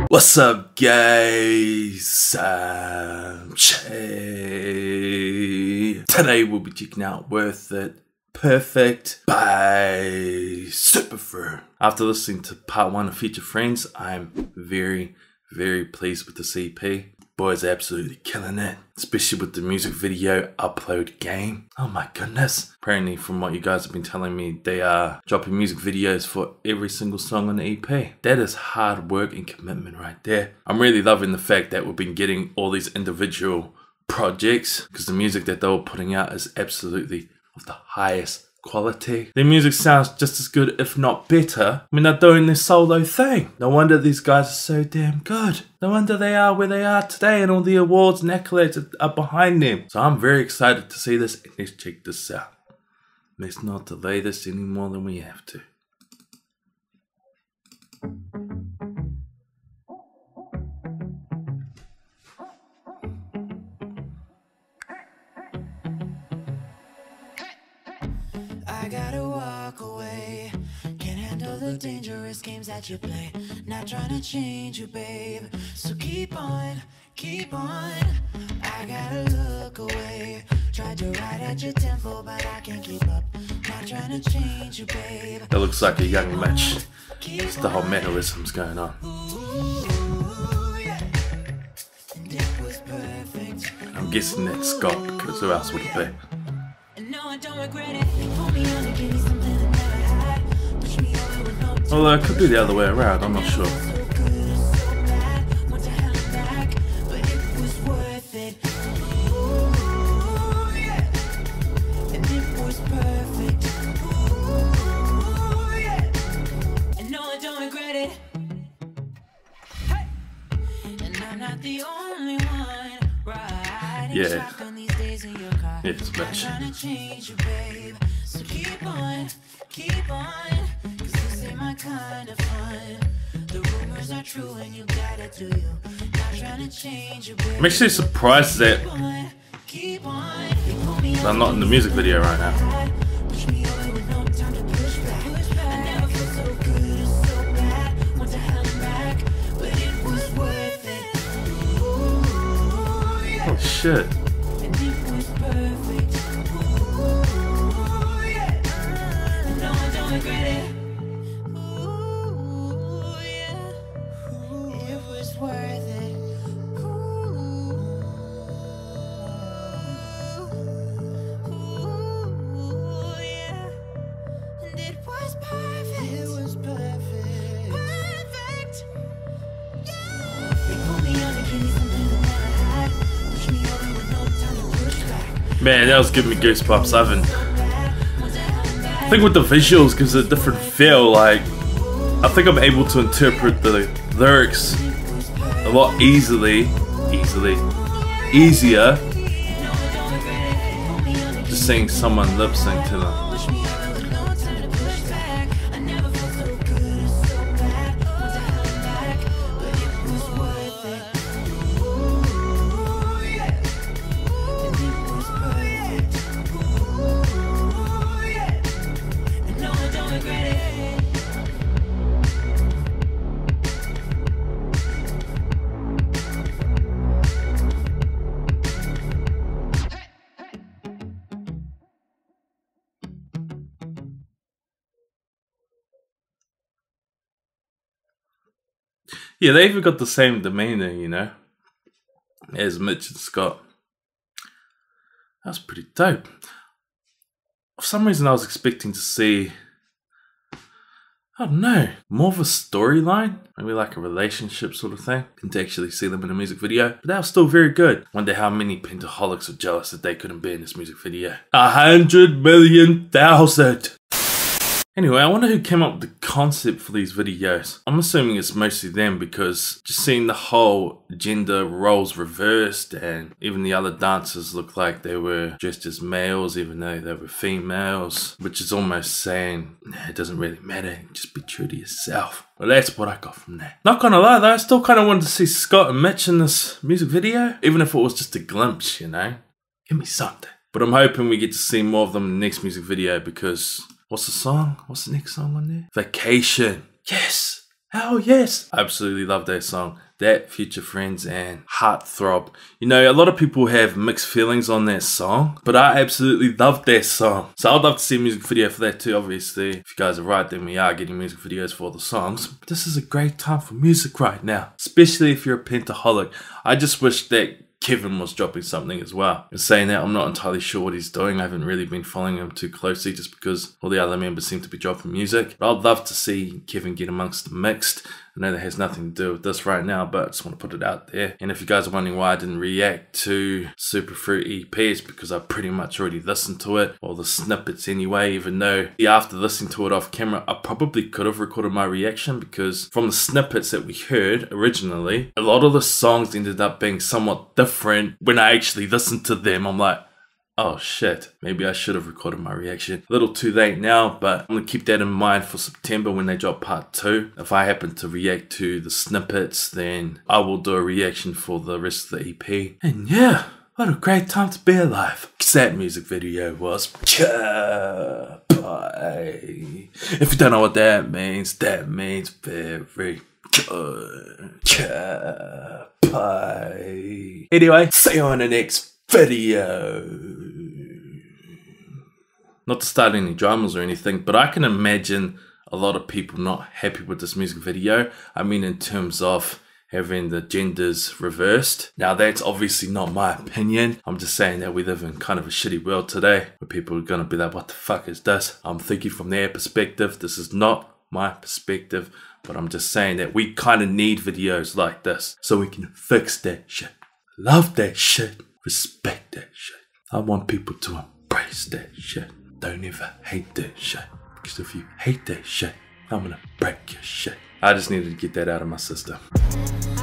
What's up, guys? Shay. Today we'll be checking out Worth It Perfect by Superfruit. After listening to part 1 of Future Friends, I'm very pleased with this EP. Boys are absolutely killing it, especially with the music video upload game. Oh my goodness. Apparently, from what you guys have been telling me, they are dropping music videos for every single song on the EP. That is hard work and commitment right there. I'm really loving the fact that we've been getting all these individual projects because the music that they were putting out is absolutely of the highest quality. Their music sounds just as good, if not better, when they're doing this solo thing. No wonder these guys are so damn good. No wonder they are where they are today and all the awards and accolades are behind them. So I'm very excited to see this, and let's check this out. Let's not delay this any more than we have to. I gotta walk away. Can't handle the dangerous games that you play. Not trying to change you, babe. So keep on, keep on. I gotta look away. Tried to ride at your tempo, but I can't keep up. Not trying to change you, babe. That looks like a young Mitch. It's the whole mannerisms going on. Ooh, yeah. And it was perfect. I'm guessing that's Scott, because who else would it be? No, I don't regret it. Pull me on and give me something I never had. Push me over with no time. Although it could be the other way around, I'm not sure. So good, so bad. Want to hell back, but it was worth it. Ooh, yeah. And it was perfect. Ooh, yeah. And no, I don't regret it. Hey. And I'm not the only one riding shotgun these days in your car. Yes, bitch. Trying to change you, babe. So keep on, cause this ain't my kind of fun. The rumors are true and you got it to you. Not trying to change you, babe. I'm actually surprised that Keep on. I'm not in the music video right now. Push me over with no time to push back. I never felt so good or so bad. Want to hell back, but it was worth it. Ooh, yeah. Oh shit. And it was perfect. Ooh, yeah. No, I don't regret it. Ooh, yeah. It was worth it. Ooh, yeah. And it was perfect. It was perfect. Perfect. Yeah. They pulled me on and gave me something I never had. Push me over with no time to push back. Man, that was giving me goosebumps. I think with the visuals gives it a different feel. Like, I think I'm able to interpret the lyrics a lot easier. Just seeing someone lip sync to them. Yeah, they even got the same demeanor, you know, as Mitch and Scott. That's pretty dope. For some reason, I was expecting to see, I don't know, more of a storyline, maybe like a relationship sort of thing, and to actually see them in a music video. But that was still very good. Wonder how many pentaholics are jealous that they couldn't be in this music video. 100,000,000. Anyway, I wonder who came up with the concept for these videos. I'm assuming it's mostly them because just seeing the whole gender roles reversed and even the other dancers looked like they were dressed as males even though they were females, which is almost saying, nah, it doesn't really matter, just be true to yourself. Well, that's what I got from that. Not gonna lie though, I still kind of wanted to see Scott and Mitch in this music video, even if it was just a glimpse, you know? Give me something. But I'm hoping we get to see more of them in the next music video because what's the song? What's the next song on there? Vacation. Yes! Hell yes. I absolutely love that song. That, Future Friends, and Heartthrob. You know, a lot of people have mixed feelings on that song, but I absolutely love that song. So I'd love to see a music video for that too, obviously. If you guys are right, then we are getting music videos for all the songs. But this is a great time for music right now, especially if you're a pentaholic. I just wish that Kevin was dropping something as well. In saying that, I'm not entirely sure what he's doing. I haven't really been following him too closely just because all the other members seem to be dropping music. But I'd love to see Kevin get amongst the mixed. I know that has nothing to do with this right now, but I just want to put it out there. And if you guys are wondering why I didn't react to Superfruit EP, it's because I pretty much already listened to it, or the snippets anyway, even though after listening to it off camera, I probably could have recorded my reaction, because from the snippets that we heard originally, a lot of the songs ended up being somewhat different. When I actually listened to them, I'm like, oh shit, maybe I should have recorded my reaction. A little too late now, but I'm going to keep that in mind for September when they drop part 2. If I happen to react to the snippets, then I will do a reaction for the rest of the EP. And yeah, what a great time to be alive. Because that music video was bye. If you don't know what that means very good. Bye. Anyway, see you on the next video. Not to start any dramas or anything, but I can imagine a lot of people not happy with this music video. I mean, in terms of having the genders reversed. Now, that's obviously not my opinion. I'm just saying that we live in kind of a shitty world today where people are gonna be like, what the fuck is this? I'm thinking from their perspective. This is not my perspective, but I'm just saying that we kind of need videos like this so we can fix that shit. Love that shit. Respect that shit. I want people to embrace that shit. Don't ever hate that shit. Because if you hate that shit, I'm gonna break your shit. I just needed to get that out of my system.